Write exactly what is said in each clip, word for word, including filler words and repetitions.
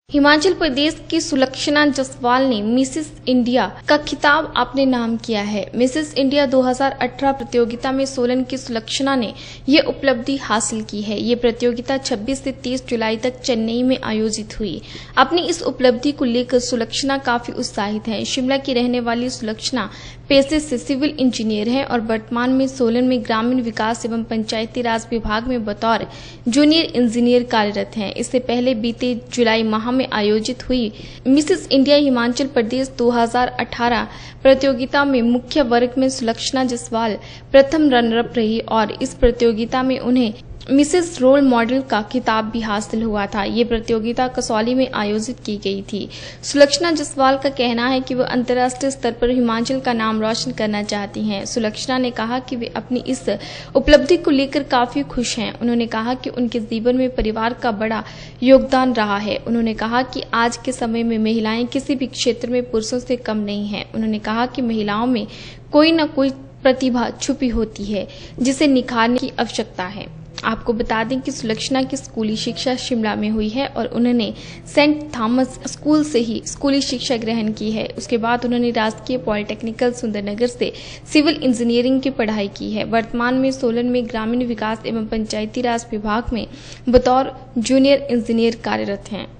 हिमाचल प्रदेश की सुलक्षणा जसवाल ने Mrs India का खिताब अपने नाम किया है। मिसेस इंडिया दो हज़ार अठारह प्रतियोगिता में सोलन की सुलक्षणा ने ये उपलब्धि हासिल की है। ये प्रतियोगिता छब्बीस से तीस जुलाई तक चेन्नई में आयोजित हुई। अपनी इस उपलब्धि को लेकर सुलक्षणा काफी उत्साहित है। शिमला की रहने वाली सुलक्षणा पेशे से सिविल इंजीनियर है और वर्तमान में सोलन में ग्रामीण विकास एवं पंचायती राज विभाग में बतौर जूनियर इंजीनियर कार्यरत हैं। इससे पहले बीते जुलाई माह में आयोजित हुई मिसेस इंडिया हिमाचल प्रदेश दो हज़ार अठारह प्रतियोगिता में मुख्य वर्ग में सुलक्षणा जसवाल प्रथम रनर अप रही और इस प्रतियोगिता में उन्हें मिसेस रोल मॉडल का खिताब भी हासिल हुआ था। ये प्रतियोगिता कसौली में आयोजित की गई थी। सुलक्षणा जसवाल का कहना है कि वह अंतर्राष्ट्रीय स्तर पर हिमाचल का नाम रोशन करना चाहती हैं। सुलक्षणा ने कहा कि वे अपनी इस उपलब्धि को लेकर काफी खुश हैं। उन्होंने कहा कि उनके जीवन में परिवार का बड़ा योगदान रहा है। उन्होंने कहा कि आज के समय में महिलाएं किसी भी क्षेत्र में पुरुषों से कम नहीं है। उन्होंने कहा कि महिलाओं में कोई न कोई प्रतिभा छुपी होती है जिसे निखारने की आवश्यकता है। आपको बता दें कि सुलक्षणा की स्कूली शिक्षा शिमला में हुई है और उन्होंने सेंट थॉमस स्कूल से ही स्कूली शिक्षा ग्रहण की है। उसके बाद उन्होंने राजकीय पॉलिटेक्निकल सुंदरनगर से सिविल इंजीनियरिंग की पढ़ाई की है। वर्तमान में सोलन में ग्रामीण विकास एवं पंचायती राज विभाग में बतौर जूनियर इंजीनियर कार्यरत हैं।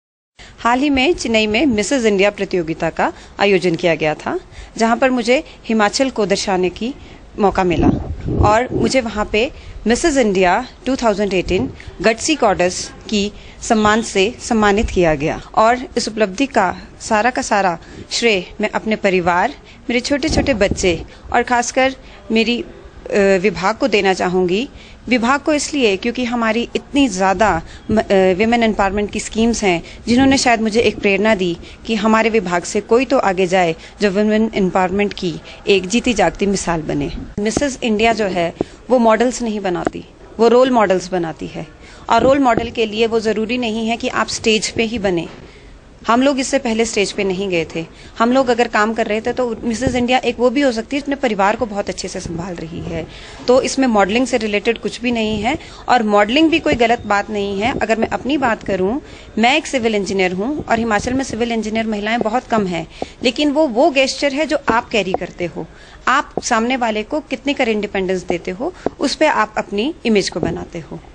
हाल ही में चेन्नई में मिसेस इंडिया प्रतियोगिता का आयोजन किया गया था, जहां पर मुझे हिमाचल को दर्शाने की मौका मिला और मुझे वहां पे मिसेस इंडिया दो हज़ार अठारह गट्सी गॉडेस की सम्मान से सम्मानित किया गया और इस उपलब्धि का सारा का सारा श्रेय मैं अपने परिवार, मेरे छोटे छोटे बच्चे और खासकर मेरी विभाग को देना चाहूंगी। विभाग को इसलिए क्योंकि हमारी इतनी ज़्यादा विमेन एम्पावरमेंट की स्कीम्स हैं जिन्होंने शायद मुझे एक प्रेरणा दी कि हमारे विभाग से कोई तो आगे जाए जो विमेन एम्पावरमेंट की एक जीती जागती मिसाल बने। मिसेस इंडिया जो है वो मॉडल्स नहीं बनाती, वो रोल मॉडल्स बनाती है और रोल मॉडल के लिए वो ज़रूरी नहीं है कि आप स्टेज पे ही बने। हम लोग इससे पहले स्टेज पे नहीं गए थे। हम लोग अगर काम कर रहे थे तो मिसेस इंडिया एक वो भी हो सकती है अपने परिवार को बहुत अच्छे से संभाल रही है। तो इसमें मॉडलिंग से रिलेटेड कुछ भी नहीं है और मॉडलिंग भी कोई गलत बात नहीं है। अगर मैं अपनी बात करूं, मैं एक सिविल इंजीनियर हूं और हिमाचल में सिविल इंजीनियर महिलाएं बहुत कम है, लेकिन वो वो गेस्चर है जो आप कैरी करते हो। आप सामने वाले को कितनी कर इंडिपेंडेंस देते हो, उस पर आप अपनी इमेज को बनाते हो।